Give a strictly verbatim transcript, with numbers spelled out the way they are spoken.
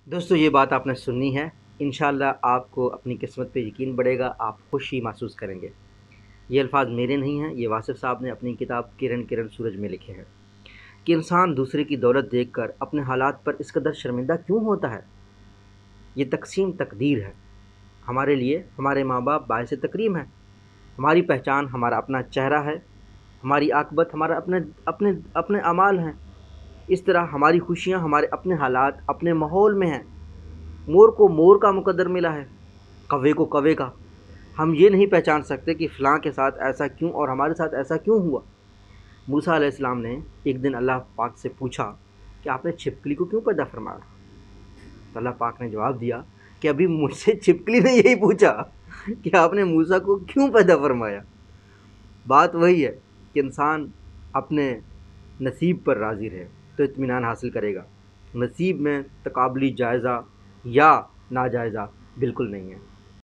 دوستو یہ بات آپ نے سننی ہے، انشاءاللہ آپ کو اپنی قسمت پہ یقین بڑھے گا، آپ خوشی محسوس کریں گے۔ یہ الفاظ میرے نہیں ہیں، یہ واصف صاحب نے اپنی کتاب کرن کرن سورج میں لکھے ہیں کہ انسان دوسرے کی دولت دیکھ کر اپنے حالات پر اس قدر شرمندہ کیوں ہوتا ہے؟ یہ تقسیم تقدیر ہے۔ ہمارے لیے ہمارے ماں باپ باعث تکریم ہے، ہماری پہچان ہمارا اپنا چہرہ ہے، ہماری عاقبت ہمارا اپنے اپنے اپنے اعمال ہیں۔ اس طرح ہماری خوشیاں ہمارے اپنے حالات، اپنے ماحول میں ہیں۔ مور کو مور کا مقدر ملا ہے، کوے کو کوے کا۔ ہم یہ نہیں پہچان سکتے کہ فلاں کے ساتھ ایسا کیوں اور ہمارے ساتھ ایسا کیوں ہوا۔ موسیٰ علیہ السلام نے ایک دن اللہ پاک سے پوچھا کہ آپ نے چھپکلی کو کیوں پیدا فرمایا؟ تو اللہ پاک نے جواب دیا کہ ابھی مجھ سے چھپکلی نے یہی پوچھا کہ آپ نے موسیٰ کو کیوں پیدا فرمایا۔ بات وہی ہے کہ انسان اپنے نصیب پر راضی رہے تو اطمینان حاصل کرے گا۔ نصیب میں تقابلی جائزہ یا ناجائزہ بالکل نہیں ہے۔